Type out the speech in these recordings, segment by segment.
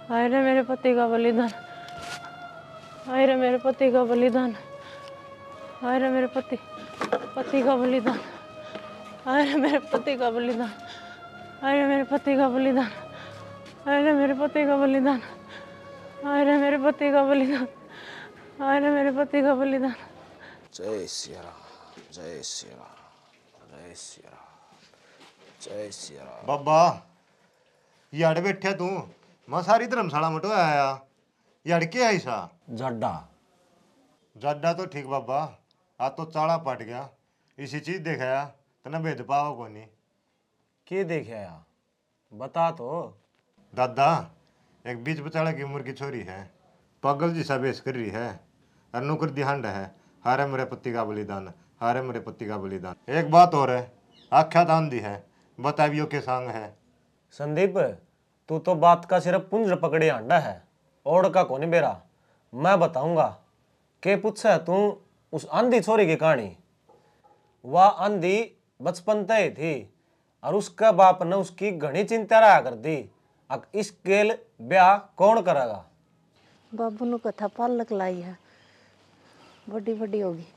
हाय रे मेरे पति का बलिदान, हाय रे मेरे पति का बलिदान, हाय रे मेरे पति का बलिदान, हाय रे मेरे पति का बलिदान, हाय रे मेरे पति का बलिदान, हाय रे मेरे पति का बलिदान, हाय रे मेरे पति का बलिदान, हाय रे मेरे पति का बलिदान। जय सिया राम, जय सिया राम, जय सिया राम, जय सिया राम। बाबा याड बैठा तू मैं सारी धर्मशाला मटो आया याड के आई सा जड्डा जाडा तो ठीक बाबा आज तो चाड़ा पट गया इसी चीज देखाया तना भेद पाओ कोनी के देखे या बता तो। दादा एक बीच बचाड़ा की उम्र की छोरी है पागल जैसा बेस कर रही है और नौकर दिहांड है हारे मेरे पति का बलिदान, हारे मेरे पति का बलिदान। एक बात और है आख्या दान दी है बतावियो के संग है। संदीप तू तो बात का सिर्फ पुंज पकड़े आंडा है ओढ़ का कोनी बेरा। मैं बताऊंगा के पूछा तू उस आंधी छोरी की कहानी। वह आंधी बचपन तय थी और उसका बाप ने उसकी घनी चिंता रहा कर दी। अब इस गेल ब्याह कौन करेगा। बाबू ने कथा पालक लाई है बड़ी बड़ी होगी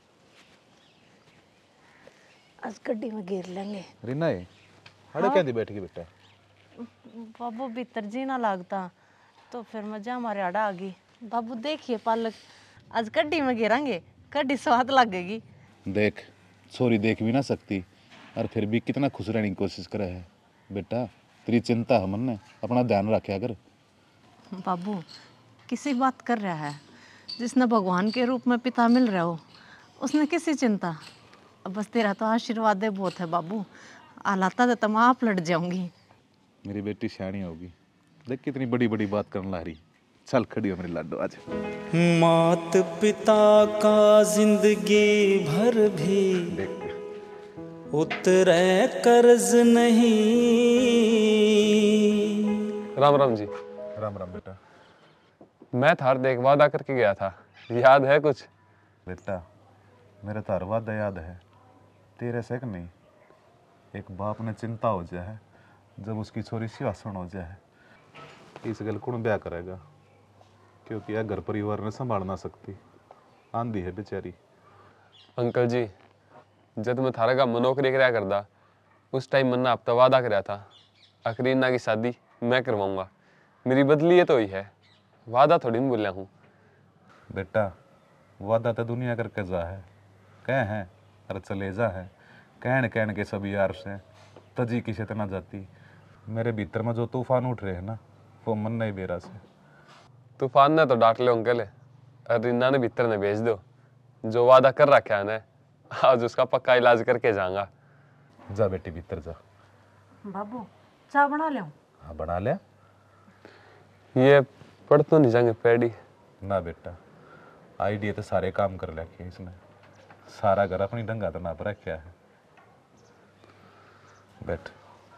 आज गड्डी में घेर लेंगे। रीना हड़े क्या दी बैठ गई बेटा। बाबू भीतर जी ना लगता तो फिर मजा हमारे आड़ा आ गई। बाबू देखिए पालक आज गड्डी में घेरांगे गड्डी स्वाद लगेगी। देख छोरी देख भी ना सकती और फिर भी कितना खुश रहने की कोशिश करे है बेटा। तेरी चिंता है मन ने अपना ध्यान रखे कर। बाबू किसी बात कर रहा है जिसने भगवान के रूप में पिता मिल रहा हो उसने किसी चिंता। अब बस तेरा तो आशीर्वाद है बहुत है बाबू आलाता तो मैं आप लड़ जाऊंगी। मेरी बेटी सियाणी होगी देख कितनी बड़ी बड़ी बात करने ला रही। चल खड़ी हो मेरी लाडो आज। मात पिता का जिंदगी भर भी उतरे कर्ज नहीं। राम राम जी। राम राम बेटा। मैं थार देख वादा करके गया था याद है कुछ। बेटा मेरा तार वादा याद है तेरे से नहीं। एक बाप ने चिंता हो जाए जब उसकी छोरी सिवासन हो जाए इस गल कौन ब्याह करेगा क्योंकि यह घर परिवार ने संभाल ना सकती आंधी है बेचारी। अंकल जी जब मैं थारा का नौकरी कराया करता उस टाइम मैंने आप तो वादा कराया था अकरीना की शादी मैं करवाऊंगा। मेरी बदली ये तो ही है वादा थोड़ी नहीं बोलिया हूँ। बेटा वादा तो दुनिया करके जा है कह है और चले जा है कहन के सभी यार से तजी किसे तना जाती। मेरे भीतर में जो तूफान उठ रहे हैं ना वो मन नहीं बेरा से। तूफान ने तो डांट लो अंकल और रीना ने भीतर ने भेज दो जो वादा कर रखा है ना आज उसका पक्का इलाज करके जाऊंगा। जा बेटी भीतर जा। बाबू चाय बना ले। हाँ बना लिया। ये पढ़ तो नहीं जाएंगे पैडी ना बेटा आइडिया तो सारे काम कर रखे इसने सारा घर अपनी ढंगा तो नाप रखा है। बैठ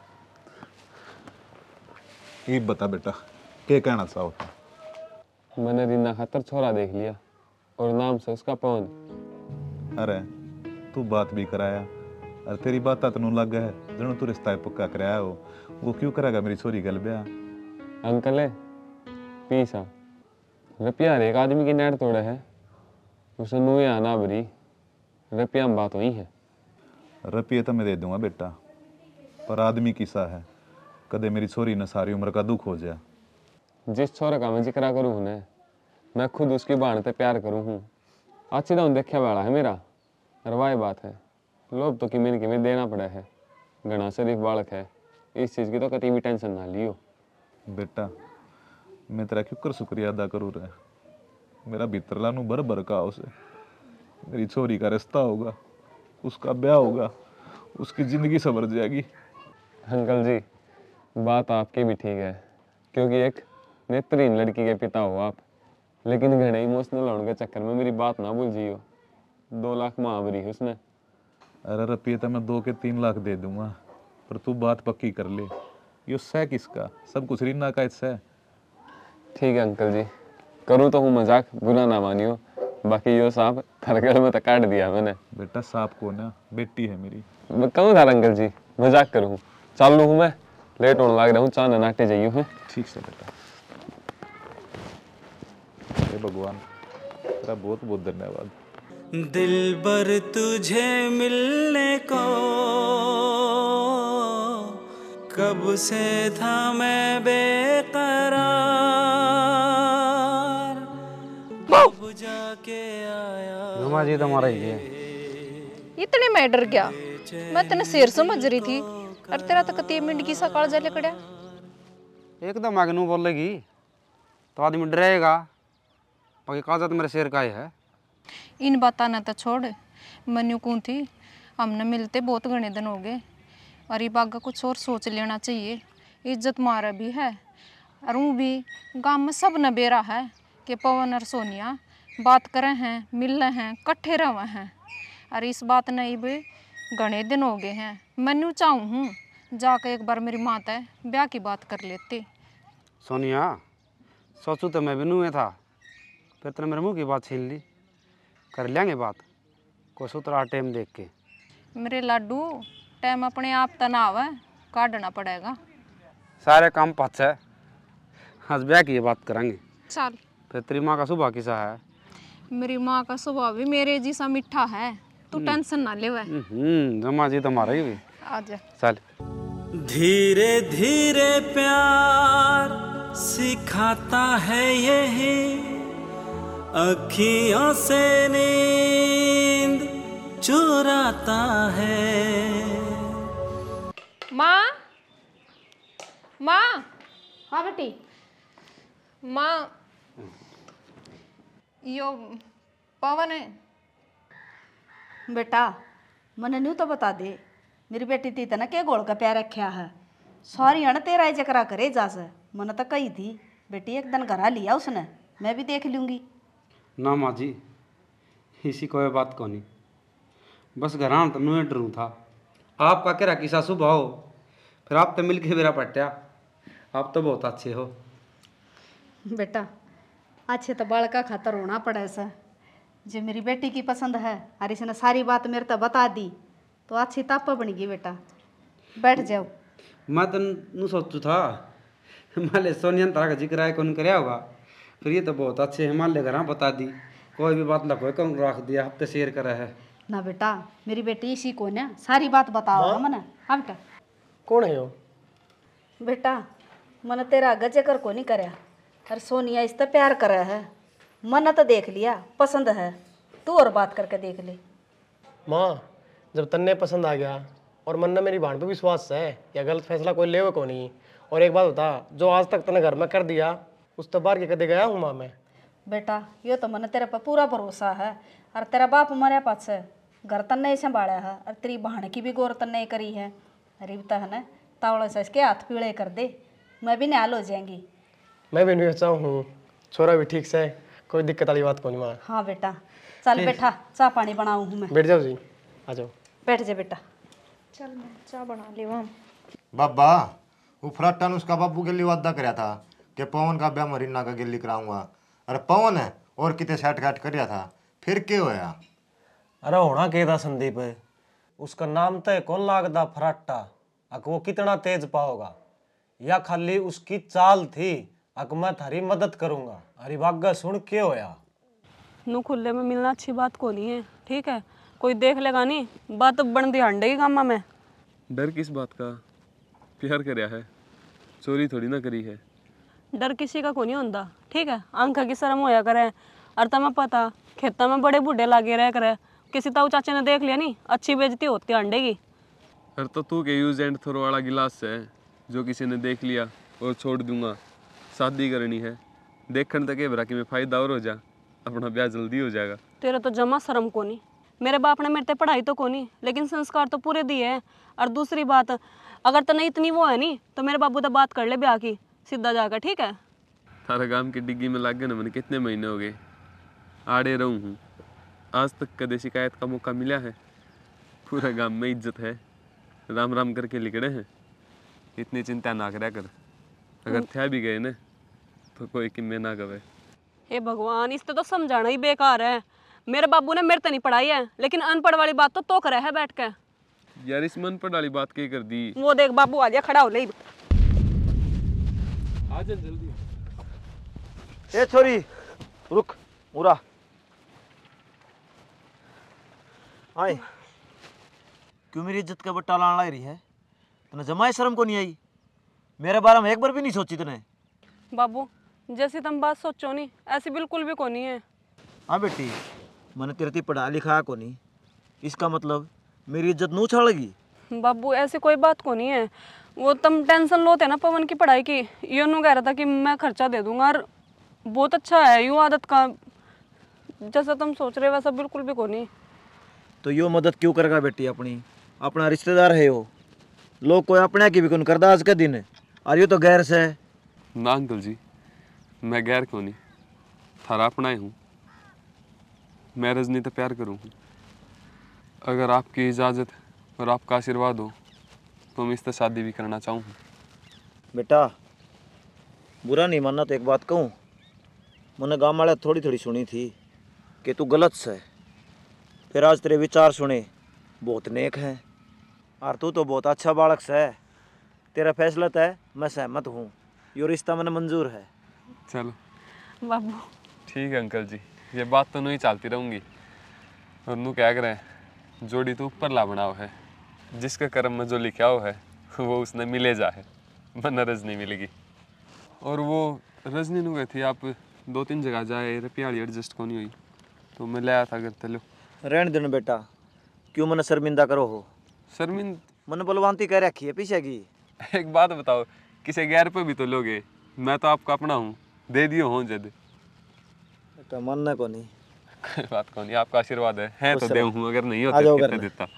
ये बता बेटा क्या कहना चाहो। मैंने रीना खातर छोरा देख लिया और नाम से उसका पवन। अरे तू बात भी कराया और तेरी बात तनु लग है जनो तू रिश्ता पक्का कराया हो वो क्यों करेगा मेरी छोरी गल ब्याह। अंकल है पीसा रुपया हर एक आदमी की नेट तोड़े है उसे नुए आना भरी रुपया में बात हुई है। रुपये तो मैं दे दूंगा बेटा पर आदमी किसा है कदे मेरी छोरी ने सारी उम्र का दुख हो जाए। जिस छोरे का मैं जिक्रा करूँ उन्हें मैं खुद उसकी बाण पे प्यार करूँ हूँ अच्छी तो देखा वाला है मेरा रवाय बात है लोभ तो किमें देना पड़ा है घना शरीफ बालक है इस चीज़ की तो कभी भी टेंशन ना लियो। बेटा मैं तेरा क्यों कर शुक्रिया अदा करूँ रे। मेरा भीतरला नू भर भर का उसे मेरी छोरी का रिश्ता होगा उसका ब्याह होगा उसकी जिंदगी संवर जाएगी। अंकल जी बात आपकी भी ठीक है क्योंकि एक नेत्रहीन लड़की के पिता हो आप लेकिन घने इमोशनल होने के चक्कर में मेरी बात ना भूल जियो। 2 लाख महावरी उसने। अरे रुपये तो मैं 2 के 3 लाख दे दूंगा पर तू बात पक्की कर ले। यो सह किसका सब कुछ रीना का सह। ठीक है अंकल जी करूँ तो हूँ मजाक बुरा ना मानियो बाकी यो सांप थरगल में तो काट दिया मैंने। बेटा सांप को ना बेटी है मेरी। मैं कहूँ था अंकल जी मजाक करूँ चालू हूँ मैं लेट होने लग रहा हूँ चाह नाटे जाइयो है। ठीक है बेटा। हे भगवान, तेरा बहुत बहुत धन्यवाद। दिलबर तुझे मिलने को कब से था मैं बेकरार, अब जाके आया। नुमा जी तुम्हारा ही है। इतने में डर गया, मैं तेने शेर समझ रही थी। अरे तेरा तो कती मिनट की सकाल जले कड़िया। एकदम आगे नू बोलेगी तो आदमी डरेगा, बाकी काजा तो मेरे शेर का ही है। इन बात ना तो छोड़, मनु कौन थी, हमने मिलते बहुत घने दिन हो गए। और ये बाग कुछ और सोच लेना चाहिए, इज्जत मारा भी है। और वो भी गांव में सब न बेरा है कि पवन और सोनिया बात करे हैं, मिल रहे हैं, कट्ठे रहे हैं। और इस बात नहीं भी घने दिन हो गए हैं। मनु चाहूँ हूँ जाकर एक बार मेरी माता है ब्याह की बात कर लेते। सोनिया, सोचूं तो मैं भी नू में था, फिर तेने मेरे मुंह की बात छीन ली। कर लेंगे बात, कोई सूत्रा टाइम देख के। मेरे लाडू, टाइम अपने आप तनाव है, काटना पड़ेगा। सारे काम पाछ है, आज ब्याह की बात करेंगे। चल। फिर तेरी माँ का सुबह किसा है? मेरी माँ का स्वभाव भी मेरे जैसा मीठा है, तू टेंशन ना ले। जमा जी तुम्हारा ही भी। आजा। चल। धीरे धीरे प्यार सिखाता है यही, अखियों से नींद चुराता है। माँ, माँ। हाँ बेटी। माँ, यो पवन है। बेटा मने न्यू तो बता दे, मेरी बेटी थी तना के गोल का प्यार रखा है। सॉरी है ना तेरा ही जकरा करे जा से, मन तो कही थी बेटी एक दिन घर लिया उसने, मैं भी देख लूँगी। ना माँ जी, इसी कोई बात को नहीं, बस घर तो नुए डरूँ था। आपका क्या किसा सुबह हो, फिर आप तो मिल के मेरा पट्या। आप तो बहुत अच्छे हो बेटा। अच्छे तो बड़का खातर होना पड़े से, जो मेरी बेटी की पसंद है और इसने सारी बात मेरे तो बता दी तो अच्छी ताप बनेगी। बेटा बैठ जाओ। मैं तो नू सोचू था मान ले सोनिया तारा का जिक्र है कौन कराया होगा, फिर ये तो बहुत अच्छे है, मान ले घर बता दी, कोई भी बात लगे कौन रख दिया, हफ्ते शेयर करा है ना। बेटा मेरी बेटी इसी को ना सारी बात बताओ मने। हाँ बेटा। कौन है वो? बेटा मन तेरा आगे चक्कर को नहीं करया, अरे सोनिया इस तो प्यार करे है, मन तो देख लिया पसंद है, तू और बात करके देख ले। माँ, जब तन्ने पसंद आ गया और मन ने मेरी भाण पे विश्वास है, या गलत फैसला कोई ले को नहीं। और एक बात बता, जो आज तक तने घर में कर दिया उस तो बाहर के कदे गया हूँ माँ मैं। बेटा यो तो मन तेरे पर पूरा भरोसा है, और तेरा बाप मरे पास है, घर तन्ने ही संभाला है, और तेरी बहन की भी गौर तन्ने ही करी है। अरे बता है ना तावड़े से इसके हाथ पीले कर दे, मैं भी निहाल हो जाएंगी। मैं भी नहीं चाहूँ हूँ, छोरा भी ठीक से, कोई दिक्कत वाली बात को नहीं माँ। हाँ बेटा चल बैठा, चाय पानी बनाऊँ हूँ मैं। बैठ जाओ जी, आ जाओ। बैठ जा बेटा। चल मैं चाय बना ले। वहाँ बाबा वो फराटन उसका बाबू के लिए वादा कराया था कि पवन का ब्याह मरीना का गिल्ली कराऊंगा। अरे पवन है और कितने सेट घाट कर था, फिर क्या होया? अरे होना के था संदीप, उसका नाम तो कौन लागदा फराटा, अक वो कितना तेज पाओगा, या खाली उसकी चाल थी अक मैं थारी मदद करूंगा। अरे बागा सुन के होया? नू खुले में मिलना अच्छी बात को नहीं है, ठीक है? कोई देख लेगा नहीं, बात बन दी हंडेगी गामा में। डर किस बात का? प्यार करया है, चोरी थोड़ी ना करी है। डर किसी का को नहीं होता, ठीक है? आंखा की शर्म होया करे, और तुम्हें पता खेता में बड़े बूढ़े लागे रह करे, किसी ताऊ चाचे ने देख लिया नहीं, अच्छी बेइज्जती होती हंडेगी। अरे तो तू के यूज एंड थ्रो वाला गिलास है जो किसी ने देख लिया और छोड़ दूंगा। शादी करनी है, देखने तक भरा कि मैं फायदा और हो जा, अपना ब्याह जल्दी हो जाएगा। तेरे तो जमा शर्म को नहीं, मेरे बाप ने मेरे ते पढ़ाई तो को नहीं, लेकिन संस्कार तो पूरे दिए हैं। और दूसरी बात, अगर तने इतनी वो है नहीं तो मेरे बाबू तो बात कर ले ब्याह की सीधा जाकर, ठीक है? थारा गांव की डिग्गी में लग गए ना, मैंने कितने महीने हो गए आड़े रहूँ हूँ, आज तक कदे शिकायत का मौका मिला है? पूरा गांव में इज्जत है, राम राम करके लिखड़े हैं। इतनी चिंता ना करा कर, अगर थे भी गए ना तो कोई किम्मे ना कवे। हे भगवान, इससे तो समझाना ही बेकार है। मेरे बाबू ने मेरे तो नहीं पढ़ाई है, लेकिन अनपढ़ वाली बात तो करे है बैठ के। यार इस मन पढ़ वाली बात क्या कर दी? वो देख बाबू आ गया, खड़ा हो ले। आ जा जल्दी। ए छोरी, रुक उरा आए क्यों मेरी इज्जत का बट्टा लाने लग रही है? तूने जमाए शर्म को नहीं आई? मेरे बारे में एक बार भी नहीं सोची तूने? बाबू जैसी तुम बात सोचो नहीं ऐसी बिल्कुल भी कोनी है। हाँ बेटी, मैंने तेरे ती पढ़ा लिखा को नहीं, इसका मतलब मेरी इज्जत नू उछालेगी? बाबू ऐसी कोई बात को नहीं है। वो तुम टेंशन लो थे ना पवन की पढ़ाई की, यो नू कह रहा था कि मैं खर्चा दे दूंगा और बहुत अच्छा है यूँ आदत का, जैसा तुम सोच रहे हो वैसा बिल्कुल भी को नहीं। तो यो मदद क्यों करेगा बेटी? अपनी अपना रिश्तेदार है यो, लोग कोई अपने की भी कौन करदा आज के दिन, और यो तो गैर से। ना अंकल जी, मैं गैर क्यों नहीं, थारा अपना ही हूँ। मैं रजनी तो प्यार करूँ हूँ। अगर आपकी इजाज़त और आपका आशीर्वाद हो तो मैं इससे शादी भी करना चाहूँ। बेटा बुरा नहीं मानना तो एक बात कहूँ, मैंने गाँव वाले थोड़ी थोड़ी सुनी थी कि तू गलत से, फिर आज तेरे विचार सुने बहुत नेक हैं, और तू तो बहुत अच्छा बालक से है। तेरा फैसला तय मैं सहमत हूँ, यो रिश्ता मैंने मंजूर है। चलो बाबू ठीक है अंकल जी, ये बात तो नहीं चलती रहूँगी। और नू क्या करें, जोड़ी तो ऊपर ला बनाओ है, जिसके कर्म में जो लिखा हो है वो उसने मिले जा है, वरना रजनी मिलेगी। और वो रजनी नू गई थी आप 2-3 जगह जाए, रुपयाली एडजस्ट को नहीं हुई तो मैं ले आया था घर तलो। रहने देना बेटा, क्यों मैंने शर्मिंदा करो हो? शर्मिंद मैंने बलवानती कह रखी है पीछे की। एक बात बताओ, किसी गैर पे भी तो लोगे, मैं तो आपका अपना हूँ, दे दियो हो जद। बेटा मानना को नहीं। कोई बात को नहीं, आपका आशीर्वाद है तो दे हूँ, अगर नहीं आ होता जाओ तो घर कितने में। देता।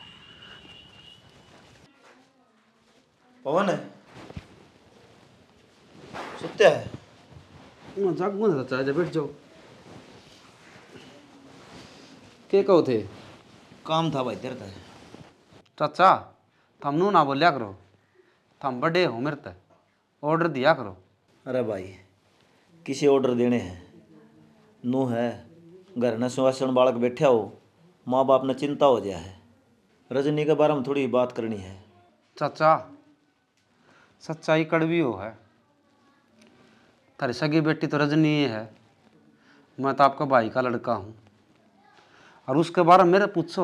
पवन है सुत्ते है? जागू ना चाचा, आजा बैठ जाओ। के कहो थे? काम था भाई तेरे तक। चाचा थम नू ना बोलिया करो, थम बड़े हो मेरे तक, ऑर्डर दिया करो। अरे भाई किसी ऑर्डर देने हैं, नू है घर में सुवासन बालक बैठा हो, माँ बाप ने चिंता हो जाए है, रजनी के बारे में थोड़ी बात करनी है। चाचा सच्चाई कड़वी हो है, थारी सगी बेटी तो रजनी है, मैं तो आपका भाई का लड़का हूँ, और उसके बारे में मेरे पूछो,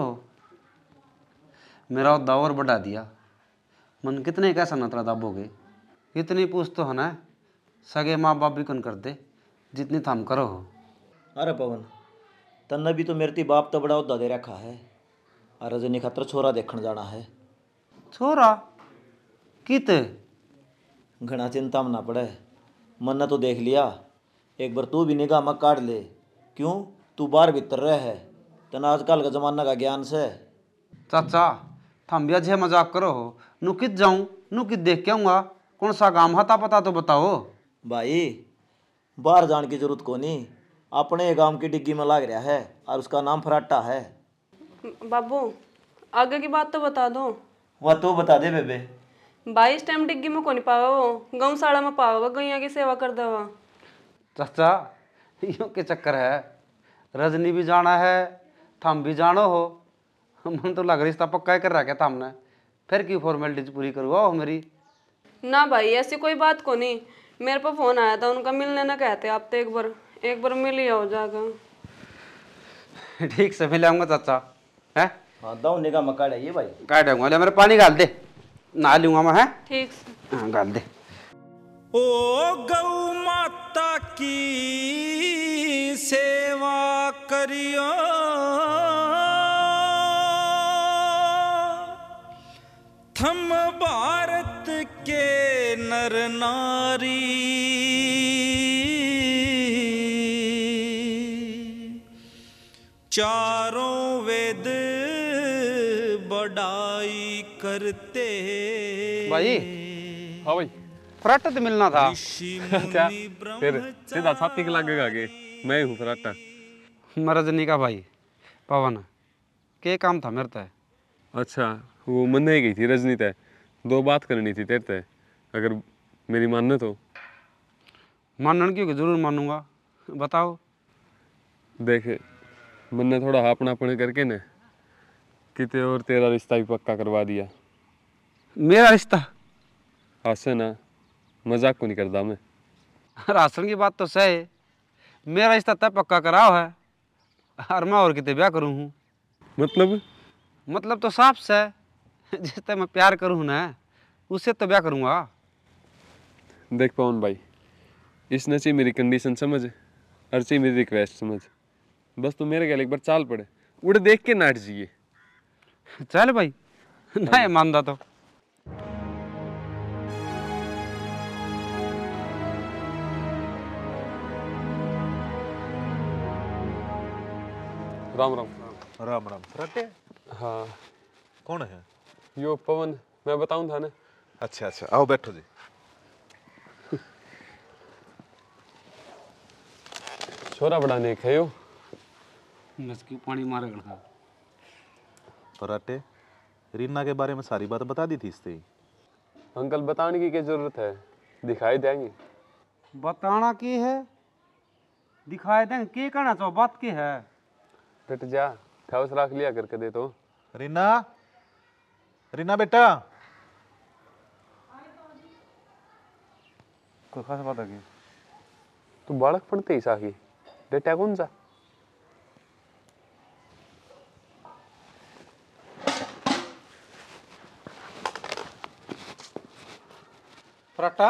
मेरा उद्दा और बढ़ा दिया, मन कितने कैसा नतरा दाबोगे? इतनी पूछ तो है ना, सगे माँ बाप भी कौन कर दे जितनी थम करो हो। अरे पवन तन्ने भी तो मेरे ती बाप तो बड़ा उद्दा दे रखा है, और रजनी खातर छोरा देखने जाना है। छोरा कित? घना चिंता में ना पड़े, मन ने तो देख लिया, एक बार तू भी निगाह में काट ले। क्यों तू बाहर भीतर रह है, तना आजकल का जमाना का ज्ञान से। चाचा थम भी अजय मजाक करो हो, नू कित जाऊँ, नू कित देख के आऊँगा, कौन सा काम हता पता तो बताओ। भाई बाहर जाने की जरूरत को नहीं, अपने गांव की डिग्गी में लाग रहा है, और उसका नाम फराटा है। बाबू आगे की बात तो बता दो। वह तो बता दे बेबे। भाई इस टाइम डिग्गी में को नहीं पावा, वो गौशाला में पावा, गैया की सेवा कर देवा। चाचा यो के चक्कर है, रजनी भी जाना है, थम भी जानो हो, मन तो लग रिश्ता पक्का ही कर रहा क्या थमने, फिर क्यों फॉर्मेलिटीज पूरी करवा हो मेरी? ना भाई ऐसी कोई बात को नहीं, मेरे पर फोन आया था उनका, मिलने ना कहते आप तो एक बार मिल ही आओ जाकर। ठीक से मिल आऊंगा चाचा, है? हाँ दाऊ निगाह में काट ये भाई। काट आऊंगा, ले मेरे पानी डाल दे, नहा लूंगा मैं, है? ठीक से। हाँ डाल दे। ओ गौ माता की सेवा करियो, थम भारत के नर नारी, चारों वेद बढ़ाई करते। भाई हाँ भाई फराटा तो मिलना था। क्या फिर सीधा छाती के लगेगा आगे, मैं हूँ फराटा। मैं रजनी का भाई पवन, के काम था मेरे तय? अच्छा वो मन ही गई थी रजनी तय, 2 बात करनी थी तेरे तय, अगर मेरी मानना तो। मानने क्यों, जरूर मानूंगा, बताओ। देख मैंने थोड़ा अपनापन करके न किते और तेरा रिश्ता भी पक्का करवा दिया। मेरा रिश्ता? हाथ से ना, मजाक को नहीं करता मैं। राशन की बात तो सही, मेरा रिश्ता तब पक्का कराओ है और मैं और कितने ब्याह करूँ हूँ। मतलब तो साफ से जिससे मैं प्यार करूँ ना उससे तो ब्याह करूँगा। देख पवन भाई, इसने चाहिए मेरी कंडीशन समझ और चाहिए मेरी रिक्वेस्ट समझ। बस तू मेरे गले एक बार चाल पड़े, उड़े देख के नाट जिए। चल भाई, नहीं मानता तो राम राम। राम राम। फराटे हाँ कौन है? यो पवन, मैं बताऊं था ना। अच्छा अच्छा, आओ बैठो जी। छोरा बड़ा नेक है यो। बस क्यों पानी मारेगा। फराटे, रीना के बारे में सारी बात बता दी थी इससे। अंकल बताने की क्या जरूरत है, दिखाई देंगे। बताना की है, दिखाई देंगे। के कहना चाहो, बात की है? बेट जा, ठौस रख लिया करके दे तो। रीना, रीना बेटा। कोई खास बात है? तू बालक पढ़ते ही साकी डेटा कौन सा? फराटा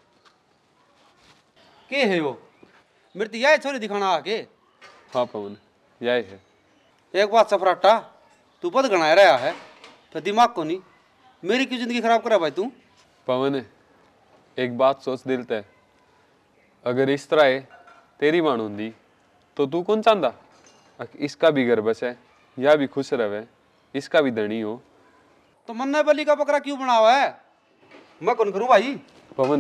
के है यो? मेरे तो यह छोरी दिखाना आके। हाँ पवन, यही है। एक बात से फराटा, तू पद गणाया रहा है तो दिमाग को नहीं। मेरी क्यों जिंदगी खराब करा भाई तू? पवन, एक बात सोच दिल ते, अगर इस तरह है तेरी मां होंदी तो तू कौन चाहता इसका भी घर बचे या भी खुश रहे, इसका भी धनी हो। तो मन्ना बली का बकरा क्यों बना हुआ है? मैं कौन करूं भाई? पवन,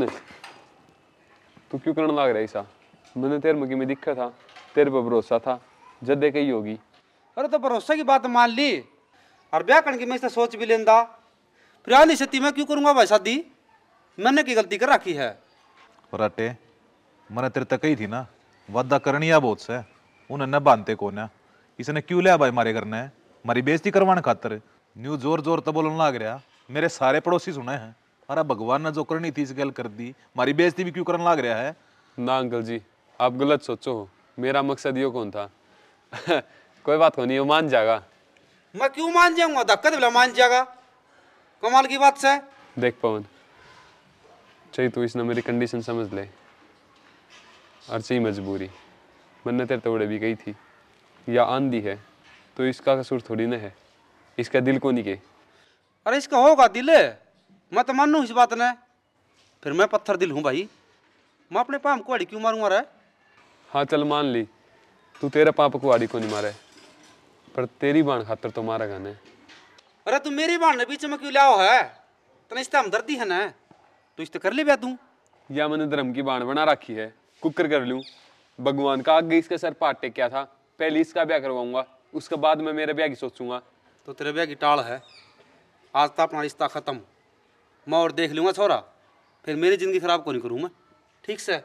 तू क्यों करने लग रहा है ऐसा? मैंने तेरे मुखी में दिखा था, तेरे पर भरोसा था, जद्दे कही होगी। अरे तो भरोसा की बात मान ली और ब्याह करने की मैं इसे सोच भी लेंदा। फिर आनी सती मैं क्यों करूंगा भाई शादी? मैंने की गलती कर रखी है? फराटे, मैंने तेरे तक ही थी ना, वादा करनी या बहुत से उन्हें न बांधते को ना। इसने क्यों लिया भाई मारे करना है? हमारी बेइज्जती करवाने खातर न्यू जोर जोर तो बोलने लग रहा। मेरे सारे पड़ोसी सुने हैं। अरे भगवान ने जो करनी थी इस गल कर दी, हमारी बेइज्जती भी क्यों करने लग रहा है? ना अंकल जी, आप गलत सोचो हो, मेरा मकसद यो कौन था। कोई बात नहीं, वो मान जाएगा। मैं क्यों मान जाऊंगा? धक्का दिला मान जाएगा, कमाल की बात से। देख पवन, चाहिए तो इसने मेरी कंडीशन समझ ले और चाहिए मजबूरी। मैंने तेरे तोड़े भी गई थी या आंधी है तो इसका कसूर थोड़ी ना है, इसका दिल को नहीं के। अरे इसका होगा दिल, मैं तो मानू इस बात ने। फिर मैं पत्थर दिल हूँ भाई, मैं अपने पाम कुआड़ी क्यों मारूंगा रे? हाँ चल मान ली, तू तेरा पाप कुआड़ी को नहीं मारे, पर तेरी बाण खातर तो मारेगा ने। अरे तू मेरी बाण ने बीच में क्यों लाओ है? तने इससे हमदर्दी है ना, तू इससे कर ले ब्याह तू। या मैंने धर्म की बाण बना रखी है, कुकर कर लूं। भगवान का आगे इसके सर पाट टेक था, पहले इसका ब्याह करवाऊंगा, उसके बाद मैं मेरे ब्याह की सोचूंगा। तो तेरे ब्याह की टाल है, आज तो अपना रिश्ता खत्म। मैं और देख लूंगा छोरा, फिर मेरी जिंदगी खराब को नहीं करूँ मैं, ठीक से?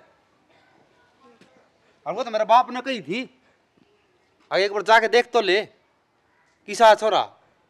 और वो तो मेरे बाप ने कही थी, आगे एक बार जाके देख तो ले किसा है छोरा।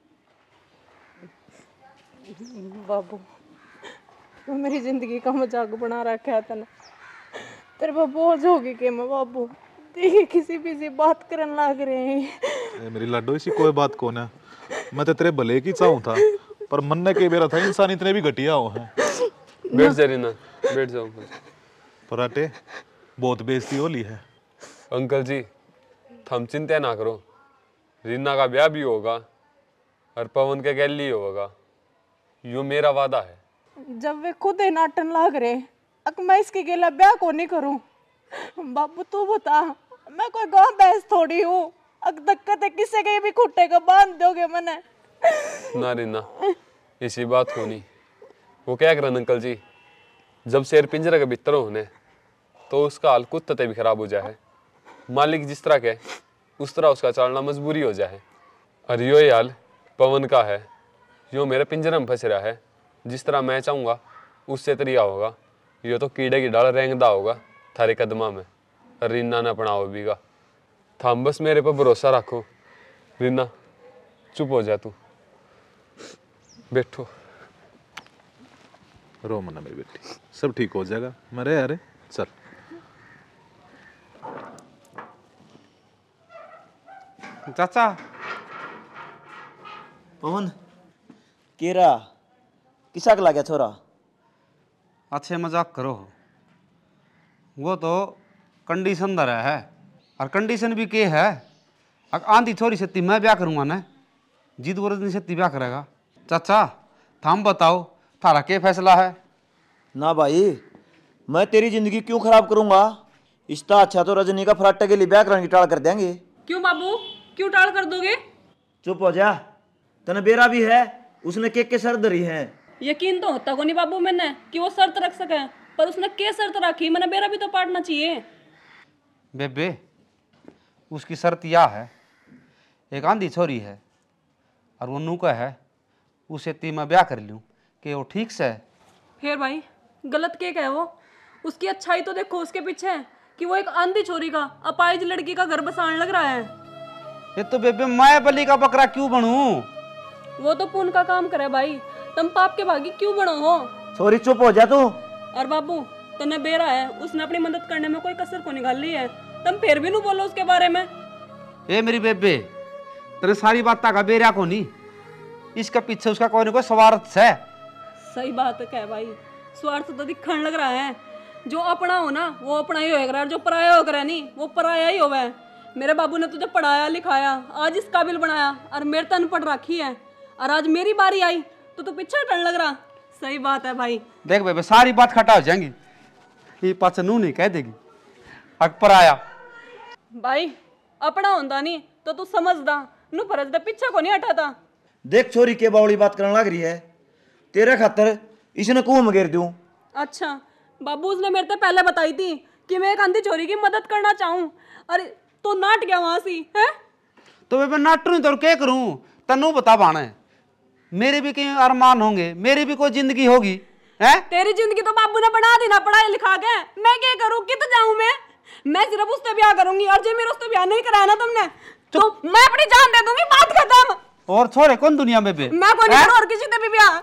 बाबू, तो मेरी जिंदगी का मजाक बना रखा है तने। तेरे पर बोझ होगी के मैं बाबू, देखिए किसी भी सी बात करने लग रहे हैं। मेरी लाडो, इसी कोई बात को ना, मैं तो तेरे भले की चाहूँ था, पर मन ने के बेरा था इंसान इतने भी घटिया हो हैं। बैठ जा रीना, बैठ जाओ। फराटे, बहुत बेइज्जती हो ली है। अंकल जी, थम चिंता ना करो, रीना का ब्याह भी होगा और पवन के गैली होगा, यो मेरा वादा है। जब वे खुद ही नाटन लाग रहे, अक मैं इसके गेला ब्याह को नहीं करूं। बाबू तू बता, मैं कोई गांव भैंस थोड़ी हूँ, अक दिक्कत है किसे के भी खुट्टे का बांध दोगे मने? ना रीना, इसी बात को नहीं। वो क्या करन अंकल जी, जब शेर पिंजरे के भीतर होने तो उसका हाल कुत्ते भी खराब हो जाए। मालिक जिस तरह के उस तरह उसका चलना मजबूरी हो जाए। और यो हाल पवन का है, यो मेरे पिंजरे में फंस रहा है। जिस तरह मैं चाहूँगा उससे तरीका होगा, यो तो कीड़े की डाल रेंगदा होगा थारे कदमा में। रीना ने अपनाओ बीगा, थाम बस मेरे पर भरोसा रखो। रीना चुप हो जा, तू बैठो। रो मना मेरी बेटी, सब ठीक हो जाएगा। मरे अरे चल। चाचा पवन केरा किसा का लाग्या छोरा? अच्छे मजाक करो, वो तो कंडीशन दर है और कंडीशन भी के है। अगर आंधी छोरी से मैं ब्याह करूंगा ना, जीत वर्दी से ब्याह करेगा। चाचा थाम बताओ थारा के फैसला है? ना भाई, मैं तेरी जिंदगी क्यों खराब करूंगा? इसका अच्छा तो रजनी का फराटे के लिए ब्याह कराने की टाल कर देंगे। क्यों बाबू, क्यों टाल कर दोगे? चुप हो जा, तने बेरा भी है, उसने के सर धरी है। यकीन तो होता को नहीं बाबू मैंने कि वो शर्त रख सके, पर उसने के शर्त रखी, मैंने बेरा भी तो पाटना चाहिए। बेबे उसकी शर्त यह है, एक आंधी छोरी है और वो नू का है, उसे ती मैं ब्याह कर लूं कि वो ठीक से है। फिर भाई गलत के है वो? उसकी अच्छाई तो देखो उसके पीछे, कि वो एक आंधी छोरी का अपाहिज लड़की का घर बसाने लग रहा है। ये तो बेबे मैं बलि का बकरा क्यों बनूं? वो तो पुण्य का काम करे भाई, तुम पाप के भागी क्यों बनो हो? छोरी चुप हो जा तू। और बाबू तने बेरा है, उसने अपनी मदद करने में कोई कसर को निकाल ली है, तुम फिर भी नहीं बोलो उसके बारे में। ए मेरी बेबे, तेरे सारी बात का बेरा को नहीं, इसका पीछे उसका कोई ना कोई स्वार्थ है। सही बात है कह भाई, स्वार्थ तो दिखने लग रहा है। जो अपना हो ना वो अपना ही होएगा, और जो पराया होगा नहीं वो पराया ही होगा। मेरे बाबू ने तुझे पढ़ाया लिखाया, आज इस काबिल बनाया, और मेरे तन पढ़ रखी है, और आज मेरी बारी आई तो तू पीछे हटने लग रहा। सही बात है भाई। देख बेबे सारी बात खटा हो जाएंगी, ये पास नू नहीं कह देगी अकबर आया। भाई अपना होता नहीं तो तू समझदा, नू फरज दे पीछे को नहीं हटाता। देख छोरी के बावली बात करने लग रही है, तेरे खातर इसने कुएं में गिर दूं। अच्छा बाबू उसने मेरे से पहले बताई थी कि मैं एक अंधी चोरी की मदद करना चाहूं, अरे तो नाट गया वहां से है। तो बेबे नाटू नहीं तो क्या करूं? तन्नू बता बाने, मेरे भी कई अरमान होंगे, मेरी भी कोई जिंदगी होगी है। तेरी जिंदगी तो बाबू ने बना दी ना पढ़ाई लिखा के, मैं क्या करूं, कित जाऊं मैं सिर्फ उससे ब्याह करूंगी, और जो मेरे उससे ब्याह नहीं कराया ना तुमने तो मैं अपनी जान दे दूंगी, बात खत्म। और छोरे कौन दुनिया में बे? मैं कोई नहीं करूं और किसी से भी ब्याह।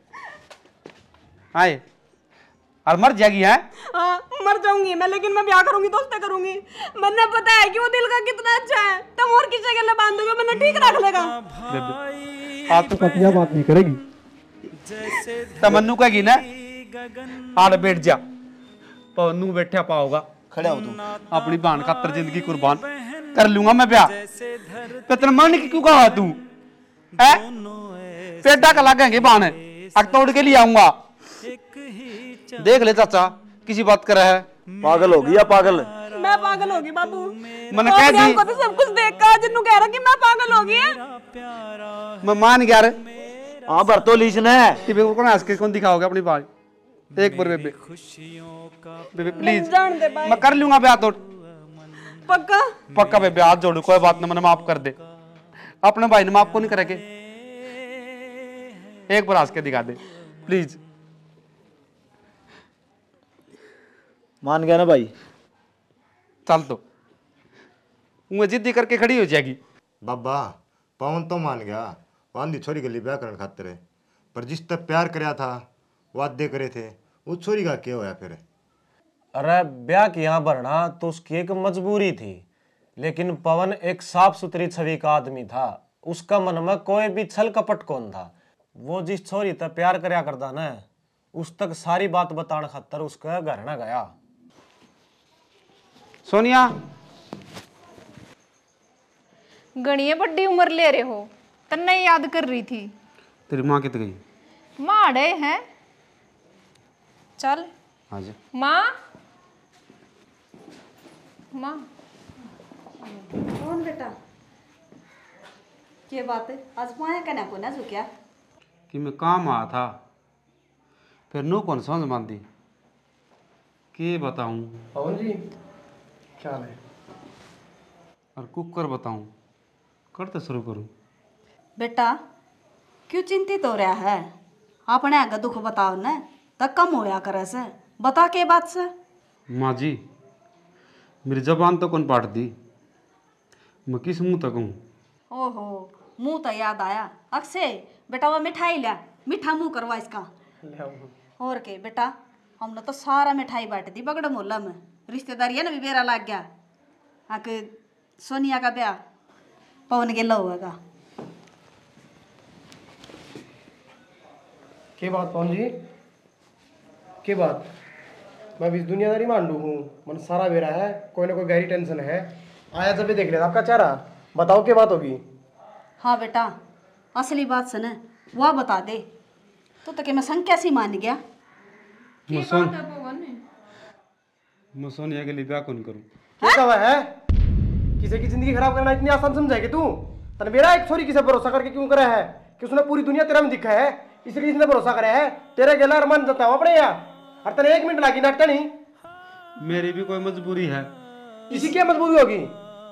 आए और मर जाएगी है? हाँ मर जाऊंगी मैं, लेकिन मैं ब्याह करूंगी तो उससे करूंगी। मैंने पता है कि वो दिल का कितना अच्छा है, तुम और किसी के लिए बांध दोगे, मैंने ठीक रख लेगा। आप तो कतिया बात नहीं करेगी, तमन्नू कहेगी ना आड़ बैठ जा, पवनू बैठा पाओगा, खड़ा हो तू। अपनी बहन खातर जिंदगी कुर्बान कर लूंगा मैं ब्याह। तेरे मन की क्यों कहा तू है? पेटा का लगेंगे बहन अग तोड़ के लिए आऊंगा। देख ले चाचा किसी बात कर रहा है। पागल होगी या पागल? मैं पागल होगी बाबू, मैंने कह दी तो सब कुछ देखकर जिन्नू कह रहा कि मैं पागल होगी है। मैं मान गया रे। हाँ भर तो लीज ने टीवी को हंस के कौन दिखाओगे अपनी बात? एक बार बेबे, बेबे प्लीज जान दे भाई, मैं कर लूंगा ब्याह तो पक्का पक्का बेबे, हाथ जोड़ू कोई बात नहीं, मैंने माफ कर दे। अपने भाई ने माफ को नहीं करेंगे, एक बार हंस के दिखा दे प्लीज। मान गया ना भाई? चल तो वो जिद्दी करके खड़ी हो जाएगी। बाबा पवन तो मान गया, आंधी छोरी के लिए ब्याह करने खातिर है, पर जिस तक प्यार कराया था वादे करे थे, उस छोरी का क्या होया फिर? अरे ब्याह की यहाँ भरना तो उसकी एक मजबूरी थी, लेकिन पवन एक साफ सुथरी छवि का आदमी था, उसका मन में कोई भी छल कपट कौन था। वो जिस छोरी तक प्यार करया करता ना, उस तक सारी बात बताने खातर उसका घर न गया। सोनिया गणिये बड़ी उम्र ले रहे हो, तन्ने याद कर रही थी। तेरी माँ कित गई? माँ अड़े हैं, चल हाँ जी। माँ माँ कौन बेटा? क्या बात है, आज माया कहना को ना जो क्या कि मैं काम आया था, फिर नो कौन समझ मानती के बताऊं? पवन जी क्या हाल है? और कुकर बताऊं, करते शुरू करूं? बेटा क्यों चिंतित हो रहा है? अपने आगे दुख बताओ न, तक कम होया करे से, बता के बात से। माँ जी मेरी जबान तो कौन पाट दी, मैं किस मुंह तक हूँ? ओहो मुंह तो याद आया, अक्षय बेटा वो मिठाई ला, मीठा मुंह करवा इसका। और के बेटा हमने तो सारा मिठाई बांट दी बगड़ मोहल्ला में, रिश्तेदारी है ना भी बेरा लग गया। आके सोनिया का ब्याह पवन गेला होगा। के बात पवन जी, के बात? मैं भी इस दुनियादारी मांडू हूँ, मन सारा बेरा है, कोई ना कोई गहरी टेंशन है। आया जब भी देख लिया आपका चेहरा, बताओ क्या बात होगी? हाँ बेटा, असली बात सुन, वह बता दे। तो कि मैं संख्या सी मान गया। मैं सोनिया के लिए ब्याह कौन करूं? क्या कहा है? किसी की जिंदगी खराब करना इतनी आसान समझा है कि तू? तने मेरा एक छोरी किसे भरोसा करके क्यों करा है कि उसने पूरी दुनिया तेरा में दिखा है, इसलिए इसने भरोसा करा है। तेरे गेला अरमान जता हुआ अपने यहाँ, और तेरे 1 मिनट लगी नाटका नहीं। मेरी भी कोई मजबूरी है। इसी क्या मजबूरी होगी?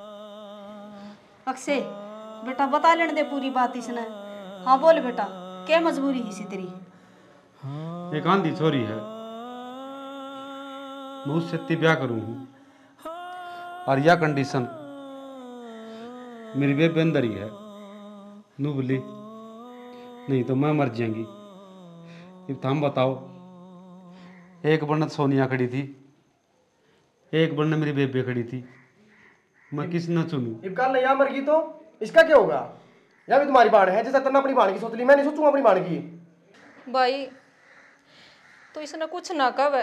अक्षय बेटा बता लेने दे पूरी बात इसने। हाँ बोल बेटा, क्या मजबूरी है इसी तेरी? एक आंधी छोरी है, मैं उससे इतनी ब्याह करूं हूं, और यह कंडीशन मेरी बेबे अंदर ही है। नू बोली नहीं तो मैं मर जाएंगी। अब हम बताओ, एक बनत सोनिया खड़ी थी, एक बनत मेरी बेबे खड़ी थी, मैं किस न चुनूं? अब कल यहाँ मर गई तो इसका क्या होगा? यह भी तुम्हारी बाण है, जैसा तेने अपनी बाण की सोच ली, मैं नहीं सोचूंगा अपनी बाण की। भाई तो इसने कुछ ना कहे,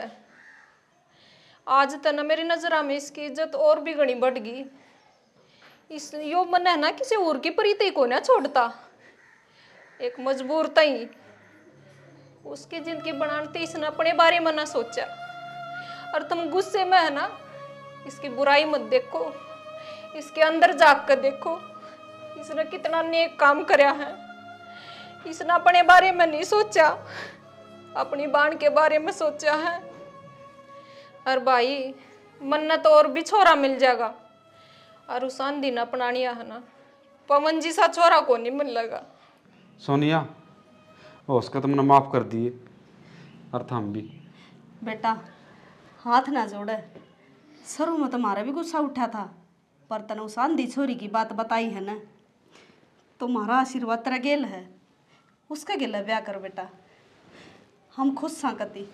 आज तना मेरी नजरा में इसकी इज्जत और भी घनी बढ़ गई। इस यो मन है ना किसी और की प्रीति को ना छोड़ता, एक मजबूर तई उसकी जिंदगी बनाते इसने अपने बारे में ना सोचा। और तुम गुस्से में है ना, इसकी बुराई मत देखो, इसके अंदर जाग कर देखो, इसने कितना नेक काम करया है। इसने अपने बारे में नहीं सोचा, अपनी बाण के बारे में सोचा है। और भाई मन्नत और भी छोरा मिल जाएगा, और उस आंधी न अपनानिया है ना, पवन जी सा छोरा को नहीं मिलेगा। सोनिया वो उसका तुमने माफ कर दिए, और हम भी। बेटा हाथ ना जोड़े, शुरू में तुम्हारा भी गुस्सा उठा था, पर तने उस आंधी छोरी की बात बताई है ना, तुम्हारा आशीर्वाद तेरा गेल है, उसका गेला ब्याह कर बेटा, हम खुश सा कती।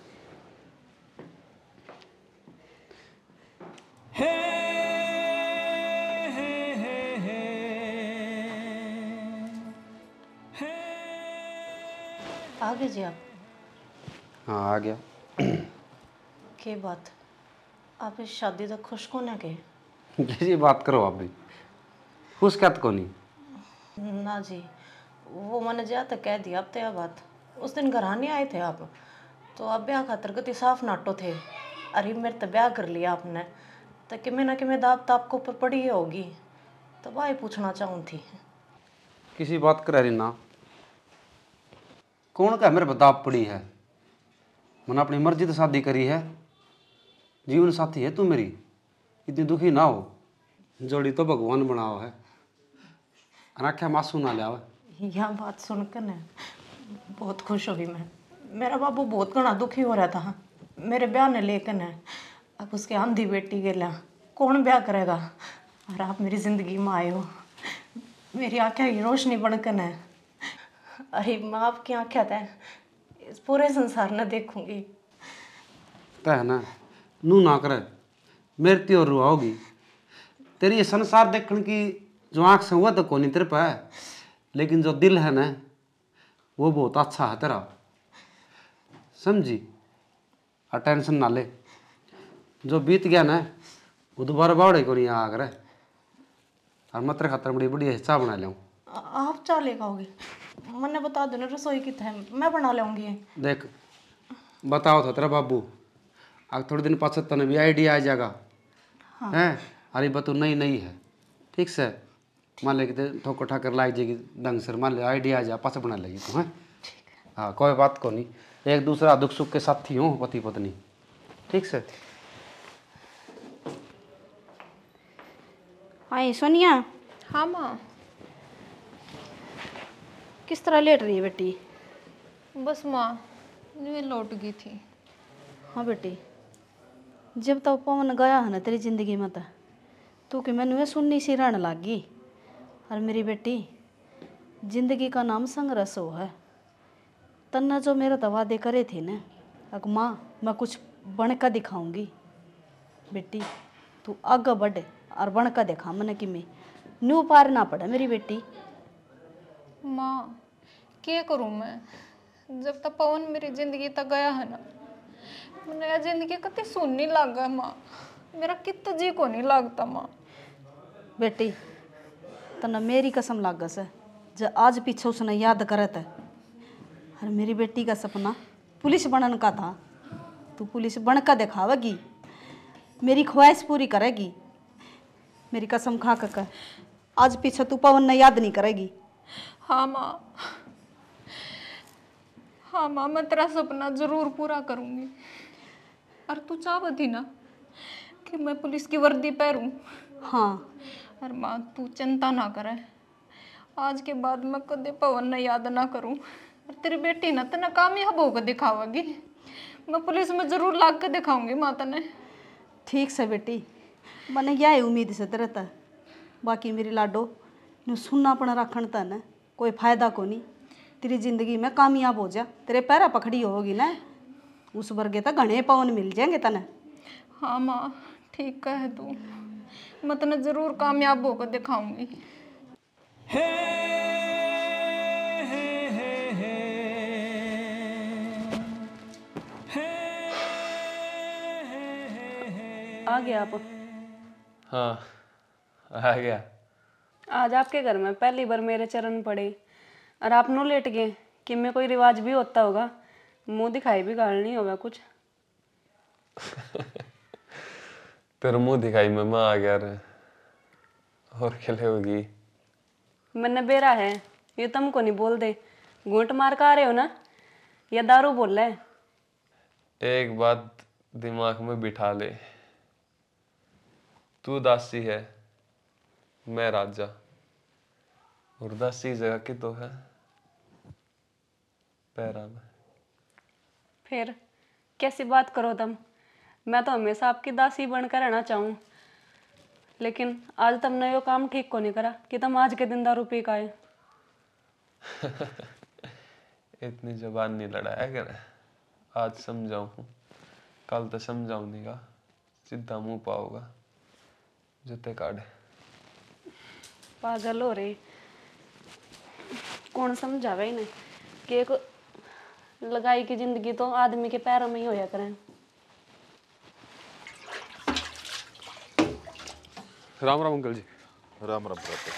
आ गए जी आप? हाँ आ गया। के बात, आप इस शादी तक खुश को ना के? कैसी बात करो आप भी, खुश क्या को नहीं? ना जी, वो मैंने जा तक कह दिया अब तो बात। उस दिन घर आने आए थे आप, तो आप ब्याह खातर गति साफ नाटो थे। अरे मेरे तो ब्याह कर लिया आपने, तो कि मैं ना कि मैं दाब ताप को ऊपर पड़ी होगी, तो भाई पूछना चाहूँ थी। किसी बात कर रही ना, कौन का मेरे बदाब पड़ी है? मैंने अपनी मर्जी से शादी करी है, जीवन साथी है तू मेरी, इतनी दुखी ना हो। जोड़ी तो भगवान बनाओ है, आख्या मासू ना लिया। यह बात सुनकर न बहुत खुश हुई मैं। मेरा बाबू बहुत घना दुखी हो रहा था मेरे ब्याह ने लेकर न। अब उसके आंधी बेटी गेला, कौन ब्याह करेगा? और आप मेरी जिंदगी में आए हो, मेरी आँखें की रोशनी बनकर न। अरे मैं आपकी आँखें था इस पूरे संसार न देखूंगी। तय ना नू ना करे, मेरे त्योर रुआओगी। तेरी ये संसार देखने की जो आँख से हुआ तो कौन तेरे पे है, लेकिन जो दिल है ना वो बहुत अच्छा है तेरा, समझी? और टेंशन ना ले, जो बीत गया ना वो दोबारा बावड़े को नहीं आ करे। और मत खातर बड़ी बड़ी हिस्सा बना लूँ। आप चाह ले खाओगे? मैंने बता दो ना रसोई की है, मैं बना लूँगी। देख बताओ था तेरा बाबू, अब थोड़े दिन पास तने भी आइडिया आ जाएगा। हाँ। हैं अरे बतू नई नई है, ठीक से मान ले कि ठोकर ठाकर लाग जाएगी दंग सर, मान ले आइडिया आ जा पास बना लेगी तू। हैं हाँ कोई बात को नहीं, एक दूसरा दुख सुख के साथी हो पति पत्नी, ठीक से। हाँ सोनिया। हाँ माँ। किस तरह लेट रही है बेटी? बस माँ मैं लौट गई थी। हाँ बेटी, जब तक पवन गया है ना तेरी जिंदगी में तो कि मैंने सुननी सी रहने लग गई। और मेरी बेटी, जिंदगी का नाम संघर्ष हो है। तन्ने जो मेरे तो वादे करे थे ना, अग माँ मैं कुछ बन कर दिखाऊंगी। बेटी तू आगे बढ़ और बन कर दिखा मैंने कि मैं न्यू पार ना पड़े मेरी बेटी। माँ क्या करूँ मैं, जब तक पवन मेरी जिंदगी तक गया है ना, नया जिंदगी कति सुनने लगा माँ, मेरा कितना जी को नहीं लगता माँ। बेटी तना मेरी कसम लागस है, जब आज पीछे उसने याद करत है। और मेरी बेटी का सपना पुलिस बनने का था, तू पुलिस बनकर दिखावेगी, मेरी ख्वाहिश पूरी करेगी। मेरी कसम खा कर आज पीछे तू पवन ने याद नहीं करेगी। हाँ माँ, हाँ माँ, मैं तेरा सपना जरूर पूरा करूँगी। और तू चाहती थी ना कि मैं पुलिस की वर्दी पहनूं? हाँ। और माँ तू चिंता ना करे, आज के बाद मैं कदे पवन ने याद ना करूं। और तेरी बेटी ना तने कामयाब होकर दिखावेगी, मैं पुलिस में जरूर लाग कर दिखाऊंगी माँ तने। ठीक से बेटी, मैंने यह उम्मीद से तेरे तक। बाकी मेरी लाडो नु सुन्नापन रखन तन कोई फायदा को नहीं। तेरी जिंदगी में कामयाब हो जा, तेरे पैरा पकड़ी होगी ना, उस वर्गे तक घने पवन मिल जाएंगे तने। हाँ माँ ठीक है तू, मैं तने जरूर कामयाब होकर दिखाऊंगी। आ गया आप? हाँ आ गया। आज आपके घर में पहली बार मेरे चरण पड़े और आप नो लेट गए कि मैं कोई रिवाज भी होता होगा, मुंह दिखाई भी गालनी होगा कुछ। तेरा मुंह दिखाई में मैं आ गया रे, और खेले होगी। मैंने बेरा है ये तुमको नहीं बोल दे, घूंट मार कर आ रहे हो ना या दारू बोल रहे? एक बात दिमाग में बिठा ले, तू दासी है, मैं राजा, और दासी जगह की तो है पैरा में। फिर कैसी बात करो तुम, मैं तो हमेशा आपकी दासी बनकर रहना चाहूँ, लेकिन आज तुमने यो काम ठीक को नहीं करा कि तुम आज के दिन दारू पी के आए। इतनी जबान नहीं लड़ाया कर, आज समझाऊँ, कल तो समझाऊंगी का, सीधा मुंह पाओगा जूते काटे। पागल हो रहे, कौन समझावे इन्हें कि एक लगाई की जिंदगी तो आदमी के पैरों में ही होया करें। राम राम अंकल जी। राम राम प्रताप।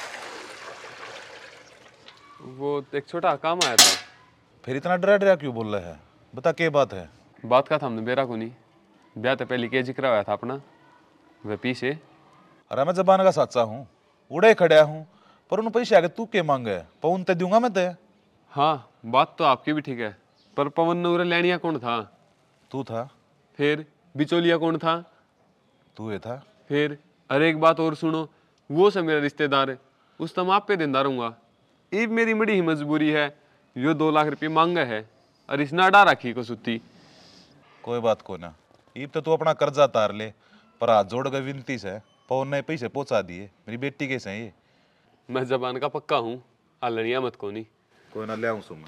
वो एक छोटा काम आया था। फिर इतना डरा डरा क्यों बोल रहा है, बता क्या बात है? बात का था हमने बेरा को नहीं, ब्याह तो पहले के जिक्र आया था अपना, वह पीछे। अरे मैं जबान का साचा हूँ, उड़े खड़ा हूँ, पर उन पैसे आगे तू के मांगे, पवन ते दूंगा मैं ते। हाँ बात तो आपकी भी ठीक है, पर पवन नूरे लेनिया कौन था? तू था। फिर बिचौलिया कौन था? तू ये था। फिर अरे एक बात और सुनो, वो सब मेरा रिश्तेदार है, उस तम आप पे देंदा रहूंगा। इब मेरी बड़ी ही मजबूरी है, यो 2 लाख रुपये मांगा है और इसना डा रखी को सुती। कोई बात को ना, इब तो तू अपना कर्जा तार ले, पर हाथ जोड़ गए विनती से पवन ने पैसे पहुंचा दिए, मेरी बेटी के से ये। मैं जबान का पक्का हूँ, आलनिया मत को नहीं। कोई ना ले आऊँ सुन।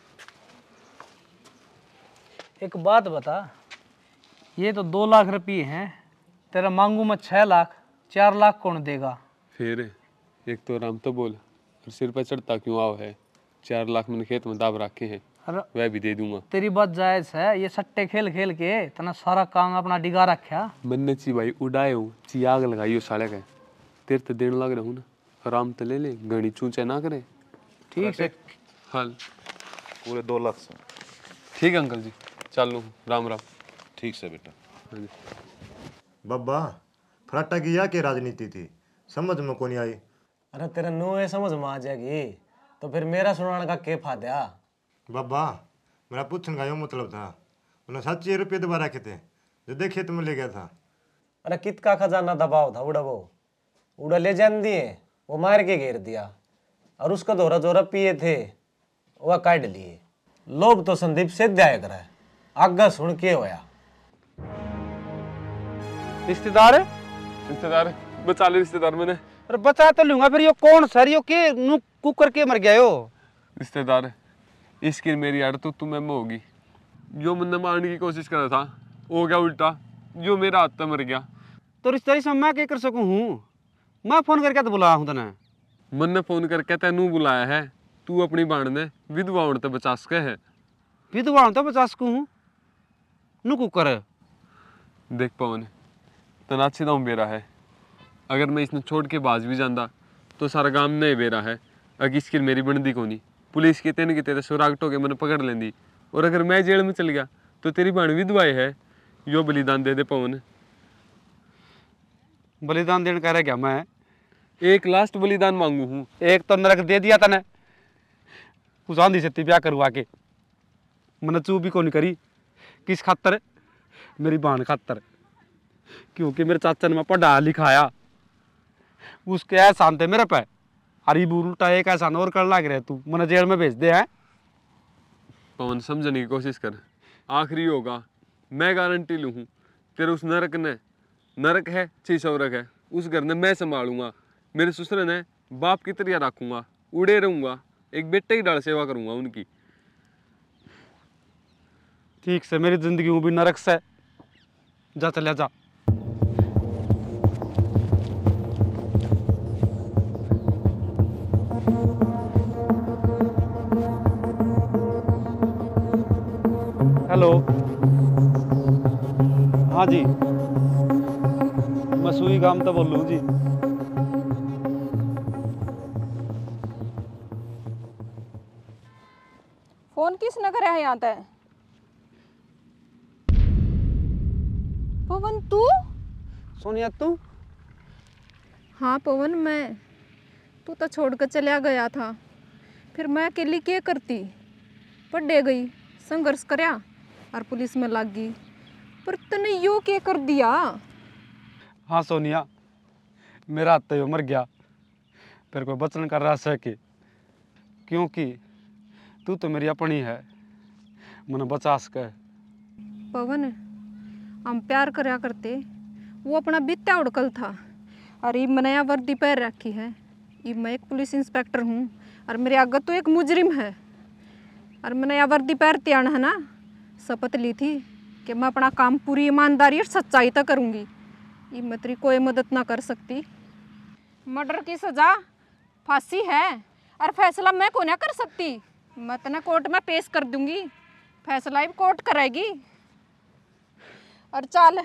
एक बात बता, ये तो 2 लाख रुपये हैं, तेरा मांगू मैं 6 लाख, 4 लाख कौन देगा? फिर एक तो राम तो बोल, और सिर पर चढ़ता क्यों आओ है? 4 लाख मैंने खेत में दाब रखे हैं, वह भी दे दूंगा। तेरी बात जायज है, ये सट्टे खेल खेल के तना सारा काम अपना डिगा रखा। मैंने ची भाई उड़ाए हूँ, ची आग लगाई हो साले का, तेरे तो देने लग रहा हूँ ना, आराम तो ले ले, घड़ी चूचे ना करे। ठीक है हाल पूरे 2 लाख से। ठीक है अंकल जी, चलो राम राम। ठीक से बेटा। हाँ जी। बब्बा फराटा की या के राजनीति थी, समझ में को नहीं आई। अरे तेरे नो ये समझ में आ जाएगी तो फिर मेरा सुनाने का क्या फायदा? बब्बा मेरा पूछने का यूँ मतलब था, उन्हें 7 रुपये दबा रखे थे, जो दे खेत में ले गया था। अरे कित का खजाना दबाव था उड़ा, वो उड़ा ले जान दिए, वो मार के घेर दिया, और उसका दोरा जोरा पिए थे वह काट लिए। लोभ तो संदीप से जाया करा है, आगा सुन के होया। रिश्तेदार रिश्तेदार बचा ले, रिश्तेदार मैंने। अरे बचा तो लूंगा, फिर यो कौन सर, यो के नु कुकर के मर गया यो? रिश्तेदार इसकी मेरी आड़ तो तुम्हें में होगी, जो मैंने मारने की कोशिश कर रहा था हो गया उल्टा, जो मेरा हाथ मर गया। तो रिश्तेदारी से मैं क्या कर सकूं हूँ? मैं फोन करके तो बुलाया हूँ तने। मन ने फोन करके तेनू बुलाया है, तू अपनी बाण ने विधवा होने ते बचा सके है। विधवा होने तो 50 को हूँ नु कुकर है। देख पवन, तना अच्छी दाम बेरा है, अगर मैं इसने छोड़ के बाज भी जाता तो सारा गांव नहीं बेरा है। अगर इसकी मेरी बनती को नहीं, पुलिस की तेरे सुरागटो के मैंने पकड़ लेंदी, और अगर मैं जेल में चल गया तो तेरी बाण विधवाए है। यो बलिदान दे दे पवन। बलिदान देने कह रहा क्या मैं? एक लास्ट बलिदान मांगू हूँ। एक तो नरक दे दिया तने, उस आंधी से ब्याह करवा के मैंने चू भी को नहीं करी। किस खातर? मेरी बहन खातर, क्योंकि मेरे चाचा ने मैं पढ़ा लिखाया, उसके एहसान थे मेरे पे। अरे उल्टा एक एहसान और कर लाग रहे तू, मैंने जेल में भेज दे है। पवन समझने की कोशिश कर, आखिरी होगा, मैं गारंटी लूँ हूँ। तेरे उस नरक ने, नरक है 600 रख है, उस घर ने मैं संभालूंगा। मेरे ससुर ने बाप की तरह रखूंगा, उड़े रहूंगा, एक बेटे की डाल सेवा करूंगा उनकी। ठीक से मेरी जिंदगी वो भी नरक से जा, चले जा। हेलो, हाँ जी, मैं सुई गाम तो बोल लूँ जी। फोन किसने करे है यहाँ तक? पवन तू? सोनिया तू? हाँ पवन मैं। तू तो छोड़कर चला गया था, फिर मैं अकेली क्या करती? पढ़े गई, संघर्ष करया और पुलिस में लग गई, पर तने यो क्या कर दिया? हाँ सोनिया, मेरा हाथ तो मर गया, फिर कोई बचन कर रहा सके, क्योंकि तू तो मेरी अपनी है, मैंने बचा सके। पवन हम प्यार करया करते, वो अपना बीता उड़कल था, और ये मैंने यहाँ वर्दी पहन रखी है। ये मैं एक पुलिस इंस्पेक्टर हूँ और मेरे आगे तो एक मुजरिम है, और मैंने यहाँ वर्दी पहनती आना है ना, शपथ ली थी कि मैं अपना काम पूरी ईमानदारी और सच्चाई तक करूँगी। ये मैं तेरी कोई मदद ना कर सकती। मर्डर की सज़ा फांसी है, और फैसला मैं को ना कर सकती। मैं तेना कोर्ट में पेश कर दूंगी, फैसला ही कोर्ट करेगी। और चल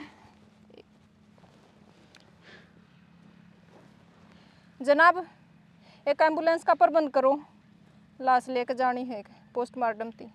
जनाब, एक एम्बुलेंस का प्रबंध करो, लाश लेके जानी है पोस्टमार्टम थी।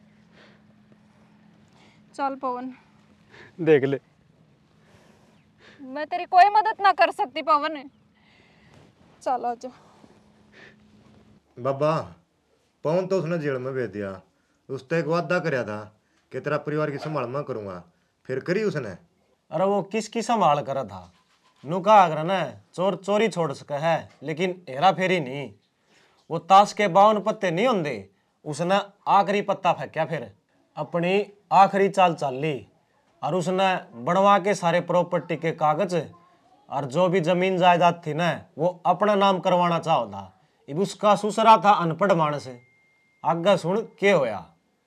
चल पवन। देख ले, मैं तेरी कोई मदद ना कर सकती पवन, चल आजा। बाबा, पवन तो उसने जेल में भेज दिया, उसने एक वादा कराया था कि तेरा परिवार की संभाल मैं करूंगा, फिर करी उसने? अरे वो किसकी संभाल करा था? नुका अगर न चोर चोरी छोड़ सके है, लेकिन हेरा फेरी नहीं। वो ताश के 52 पत्ते नहीं होंगे, उसने आखिरी पत्ता फेंका, फिर अपनी आखिरी चाल चाल ली, और उसने बनवा के सारे प्रॉपर्टी के कागज और जो भी जमीन जायदाद थी ना, वो अपना नाम करवाना चाहो था। अब उसका ससुरा था अनपढ़ मानस। आगे सुन के होया।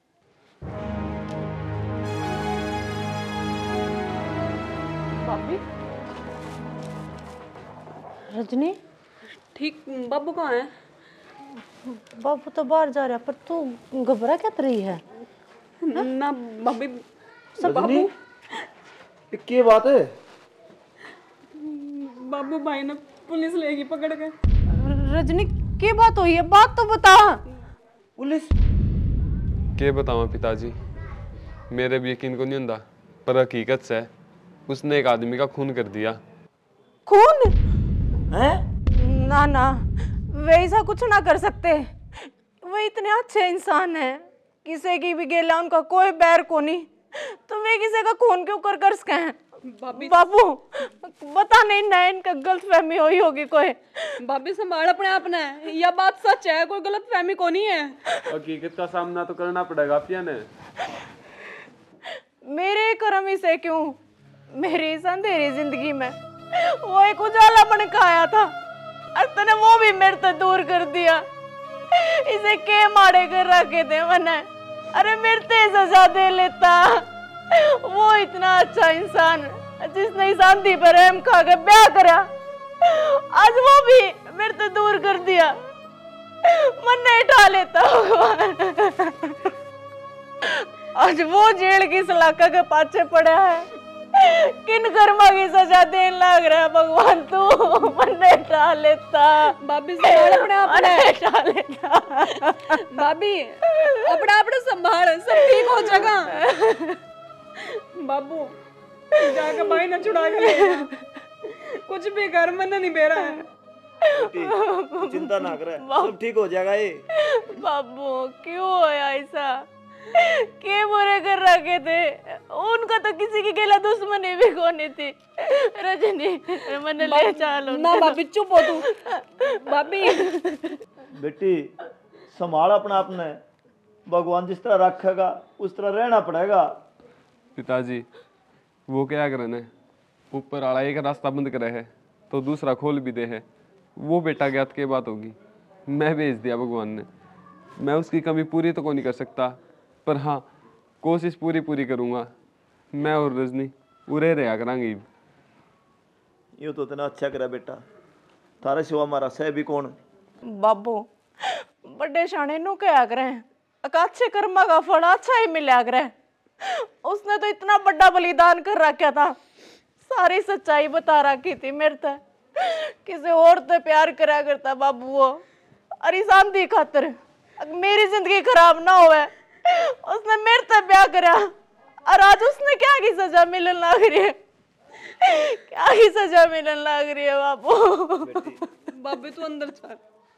भाभी रजनी, ठीक, बाबू कहाँ है? बाबू तो बाहर जा रहा, पर तू घबरा क्या रही है? ना भाभी, बाबू क्या बात है? बाबू भाई ने पुलिस लेगी पकड़ के। रजनी क्या बात हुई है? बात तो बता। पुलिस? क्या बताऊँ पिताजी, मेरे भी यकीन को नहीं होता, पर हकीकत से उसने एक आदमी का खून कर दिया। खून? हैं? ना ना, वे ऐसा कुछ ना कर सकते। वे इतने अच्छे इंसान हैं, किसी की भी गेला उनका कोई बैर को नहीं, तो वे किसी का खून क्यों कर सके हैं? बाबू बता नहीं ना, इनका गलत फहमी हुई होगी कोई। भाभी संभाल अपने आप ने, यह बात सच है, कोई गलत फहमी को नहीं है। हकीकत का सामना तो करना पड़ेगा पिया ने। मेरे कर्म ही से क्यों, मेरी इस अंधेरी जिंदगी में वो एक उजाला बन के आया था, और तूने वो भी मेरे से दूर कर दिया। इसे के मारे कर रखे थे मैंने, अरे मेरे से सजा दे लेता। वो इतना अच्छा इंसान जिसने इस आंधी पर रहम खा के ब्याह करा, आज वो भी मेरे से दूर कर दिया। मन नहीं उठा लेता भगवान। आज वो जेल की सलाखा के पाछे पड़ा है। किन कर्मा की सजा देने लग रहा है भगवान तू। मन नहीं उठा लेता। भाभी संभाल अपने आप मन नहीं उठा लेता। भाभी अपने आप संभाल, सब ठीक हो जाएगा। बाबू जाके भाई ना छुड़ा के ले जा। कुछ भी कर, मन नहीं बेरा है। चिंता ना करे, सब ठीक हो जाएगा। ये बाबू क्यों होया ऐसा? के बुरे कर रखे थे? उनका तो किसी की गिला दुश्मनी भी कोनी थी। रजनी मैंने ले चलो ना भाभी, चुप हो तू। भाभी बेटी संभाल अपना आपने, भगवान जिस तरह रखेगा उस तरह रहना पड़ेगा। पिताजी वो क्या करे, ऊपर आड़ा एक रास्ता बंद करे है तो दूसरा खोल भी दे है। वो बेटा ज्ञात के बात होगी, मैं भेज दिया भगवान ने। मैं उसकी कमी पूरी तो को नहीं कर सकता, पर हाँ कोशिश पूरी करूँगा। मैं और रजनी उरे रहा करांगे। यूँ तो इतना अच्छा करा बेटा, थारे सिवा हमारा सह भी कौन। बाबू बड़े शाणे नु क्या करे, अच्छे कर्मा का फल अच्छा ही मिला करे। उसने तो इतना बड़ा बलिदान कर रखा था, सारी सच्चाई बता रखी थी मेरे से। किसी और से प्यार करा करता बाबू वो, अरे शांति खातिर मेरी जिंदगी खराब ना होवे उसने मेरे से प्यार करा। और आज उसने क्या की सजा मिलने लग रही है? क्या की सजा मिलने लग रही है बाबू? भाभी तू अंदर चल।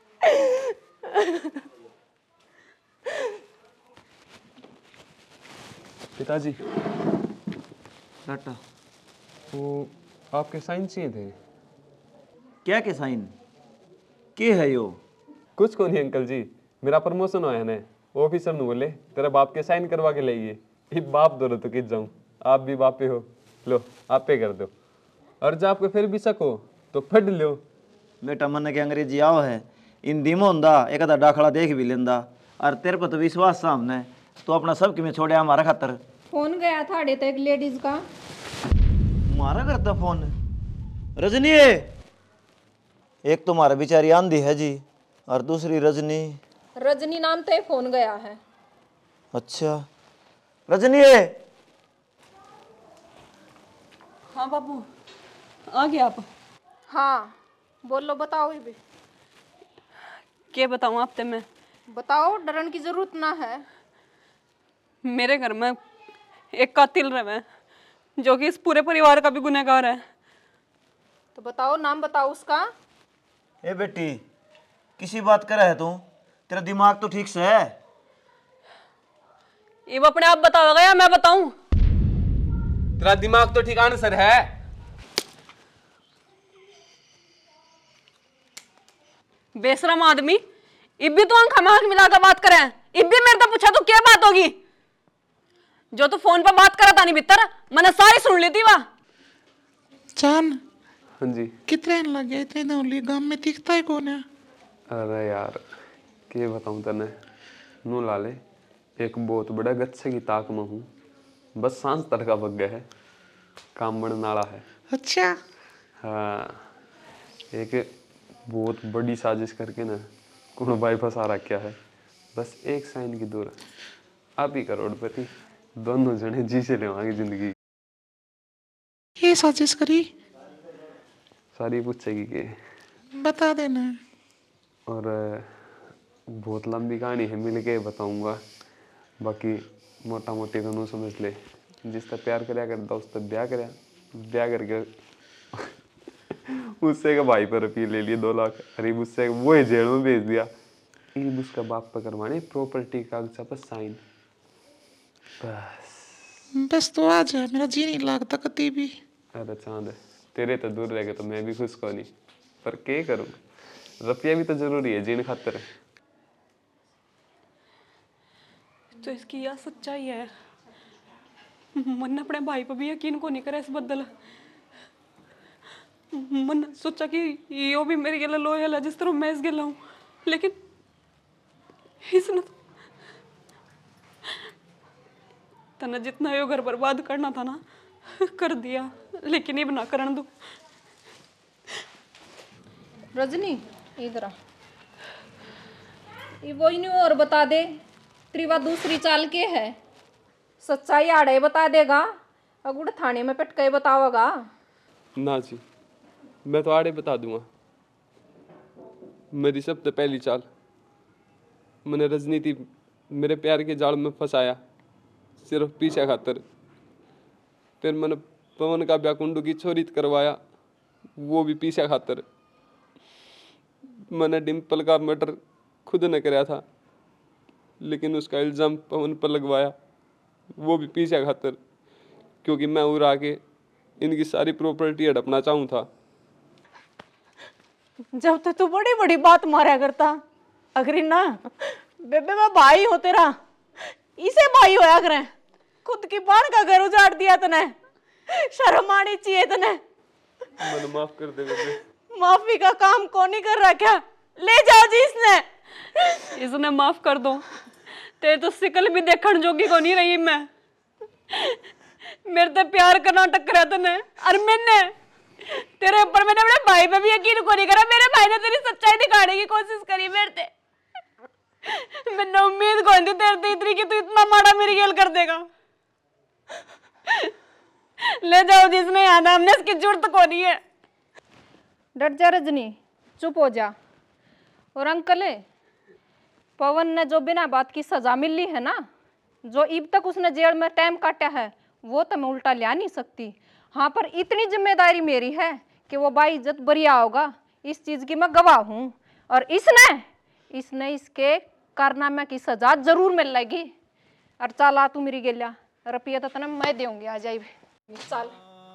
पिताजी बेटा वो आपके साइन चाहिए थे। क्या के साइन के है यो? कुछ को नहीं अंकल जी, मेरा प्रमोशन हुआ है ना, ऑफिसर ने बोले तेरे बाप के साइन करवा के लाइए। ये बाप दो तो किस जाऊं, आप भी बापे हो, लो आप पे कर दो। और जब आपको फिर भी शक हो तो फट लो। बेटा मन के अंग्रेजी आओ है, हिंदी में होंदा एक आधा डाखड़ा देख भी लेंदा। और तेरे पर तो विश्वास सामने, तो अपना सब किमें छोड़े हमारा खातर। फोन गया था अड़े तो एक लेडीज का। मारा करता फोन रजनी है, एक तो हमारा बेचारी आंधी है जी, और दूसरी रजनी नाम तो फोन गया है। अच्छा रजनी है। हाँ बाबू आ गया आप? हाँ बोलो, बताओ ये भी। क्या बताऊँ आप ते मैं? बताओ, डरन की जरूरत ना है। मेरे घर में एक कातिल रहे जो कि इस पूरे परिवार का भी गुनहगार है। तो बताओ, नाम बताओ उसका। ए बेटी किसी बात कर है तू? तेरा दिमाग तो ठीक से है? ये वो अपने आप बताओगे या मैं बताऊं? तेरा दिमाग तो ठिकाने सर है। बेशरम आदमी, इब भी तो आंख में आंख मिलाकर बात करे। इब भी मेरे तो पूछा तो क्या बात होगी? जो तू फोन पर बात करा था नहीं भीतर, मैंने सारी सुन ली थी। वाह चान हाँ जी। कितने लग गए इतने नौली गांव में दिखता है कौन है? अरे यार क्या बताऊं तने, नू लाले एक बहुत बड़ा गच्छे की ताक में हूँ, बस सांस तड़का बग गया है, काम बनने वाला है। अच्छा हाँ, एक बहुत बड़ी साजिश करके ना कौन भाई फंसा रखा है, बस एक साइन की दूर। आप ही करोड़पति, दोनों जने जी से लेवांगे जिंदगी। ये साजिश करी? सारी पूछेगी के बता देना। और बहुत लंबी कहानी है, मिल के बताऊंगा। बाकी मोटा मोटी कानून समझ ले, जिसका प्यार कराया करता उसका ब्याह कराया, ब्याह करके उससे का भाई पर अपील ले लिए 2 लाख। अरे उससे वो ही जेल में भेज दिया। ईब उसका बाप पर करवाने प्रॉपर्टी कागजात पर साइन। बस तो आ जा, मेरा जी नहीं लगता कभी भी। अरे चांद तेरे तो दूर रह गए तो मैं भी खुश को नहीं, पर क्या करूँ, रुपया भी तो जरूरी है जीने खातिर। तो इसकी यह सच्चाई है। मन अपने भाई पर भी यकीन को नहीं करे इस बदल। मन सोचा कि यो भी मेरे गले लोयल है जिस तरह मैं इस गला हूँ, लेकिन इसने तो तने जितना यो घर बर्बाद करना था ना कर दिया। लेकिन ये ना करन दो, रजनी इधर आ। ये वो ही नहीं और बता दे त्रिवा दूसरी चाल के है। सच्चाई आड़े बता देगा अगुड़ थाने में पटके बताओगा। ना जी, मैं तो आड़े बता दूंगा। मेरी सबसे पहली चाल, मैंने राजनीति मेरे प्यार के जाल में फंसाया सिर्फ पीछे खातर। फिर मैंने पवन का ब्याह कुंडू की छोरी करवाया, वो भी पीछे खातर। मैंने डिम्पल का मर्डर खुद ने कराया था, लेकिन उसका इल्ज़ाम पवन पर लगवाया, वो भी पीछे खातर, क्योंकि मैं उड़ आके इनकी सारी प्रॉपर्टी हड़पना चाहूँ था। जब तक तू बड़ी बड़ी बात मारा करता, अगर ना बेबे मैं भाई हो तेरा, इसे भाई होया करे। खुद की बहन का घर उजाड़ दिया तने, शर्म आनी चाहिए तने। मैंने माफ कर दे बेबे। माफी का काम कौन नहीं कर रहा क्या? ले जाओ जी इसने माफ कर दो। तेरे तो सिकल भी देखने जोगी को नहीं रही मैं। मेरे तो प्यार का नाटक करा तने, और मैंने तेरे ऊपर मैंने अपने भाई पे भी यकीन को नहीं करा। मेरे भाई ने तेरी सच्चाई दिखाने की कोशिश करी मेरे ते। मैंने उम्मीद कौन थी तेरे इतनी कि तू इतना माड़ा मेरी गेल कर देगा। ले जाओ जिसने याद हमने इसकी जरूरत को नहीं है। डट जा रजनी, चुप हो जा। और अंकल पवन ने जो बिना बात की सजा मिली है ना, जो अब तक उसने जेल में टाइम काटा है, वो तो मैं उल्टा ले नहीं सकती। हाँ, पर इतनी जिम्मेदारी मेरी है कि वो बाइज्जत बरिया होगा, इस चीज़ की मैं गवाह हूँ। और इसने इसके कारनामे की सजा जरूर मिलेगी। और चला तू मेरी गेलिया रुपया तो तना मैं दूंगी, आ जाए चल।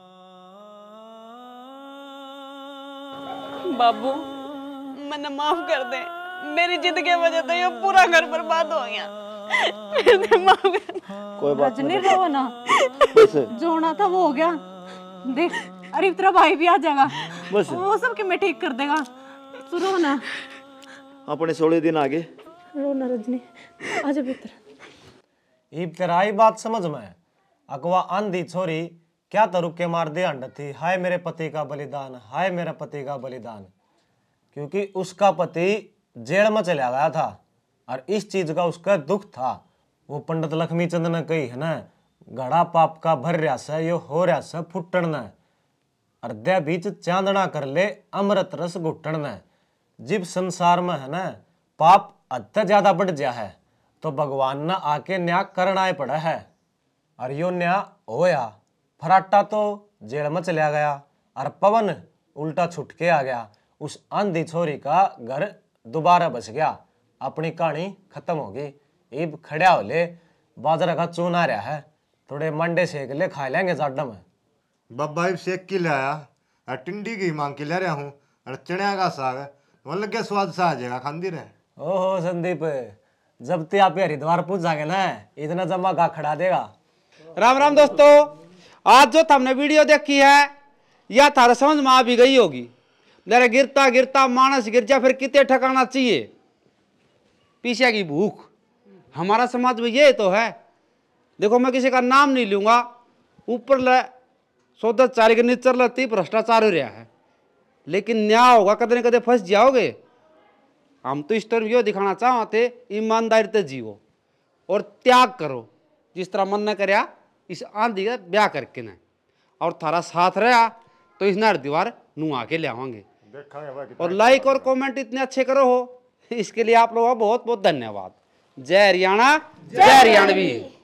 बाबू मैंने माफ कर दे, मेरी जिद के वजह से ये पूरा घर बर्बाद हो गया। माफ कर। कोई बात रजनी रो ना, जो होना था वो हो गया। देख अरे तेरा भाई भी आ जाएगा, बस वो सब कि मैं ठीक कर देगा। तू रो ना, अपने 16 दिन आगे रो ना रजनी, आजा भीतर। इब तेरा आई बात समझ में। अकवा आंधी छोरी क्या तो रुक के मार दे अंड थी। हाय मेरे पति का बलिदान, हाय मेरे पति का बलिदान। क्योंकि उसका पति जेल में चला गया था और इस चीज का उसका दुख था। वो पंडित लक्ष्मीचंद ने कही है ना, घड़ा पाप का भर रहा से यो हो रहा से फुटन न, अर्ध्या बीच चांदना कर ले अमृत रस घुटन न। जिब संसार में है ना पाप अत्य ज्यादा बढ़ गया है, तो भगवान ने आके न्याय करना पड़ा है। और यो न्याय होया। फराटा तो जेल में चला गया और पवन उल्टा छुट के आ गया। उस आंधी छोरी का घर दोबारा बच गया। अपनी कहानी खत्म होगी। इब खड़ा हो ले, बाजरा का चून आ रहा है, थोड़े मंडे सेक ले, खा लेंगे जाडा में। बब्बा इब सेक की लाया और टिंडी की मांग के ले रहा हूँ और चने का साग मन लग गया, स्वाद सा आ जाएगा खांदी रहे। ओहो संदीप, जब ते आप हरिद्वार पूछ जागे ना, इतना जमा गा खड़ा देगा। राम राम दोस्तों, आज जो तुमने वीडियो देखी है या थारा समझ में आ भी गई होगी। मेरे गिरता गिरता मानस गिर जा, फिर कितने ठकाना चाहिए। पीछे की भूख हमारा समाज में ये तो है। देखो मैं किसी का नाम नहीं लूंगा, ऊपर ले सौदाचारी के नीचे लती भ्रष्टाचार हो रहा है, लेकिन न्याय होगा, कदे न कदे फंस जाओगे। हम तो इस तरह यो दिखाना चाहते ईमानदारी से जियो और त्याग करो, जिस तरह मन न करया इस आंधी का ब्याह करके न, और थारा साथ रहा तो इस नर दीवार नू आके ले आवांगे। और लाइक और कमेंट इतने अच्छे करो हो, इसके लिए आप लोगों का बहुत बहुत धन्यवाद। जय हरियाणा, जय हरियाणवी।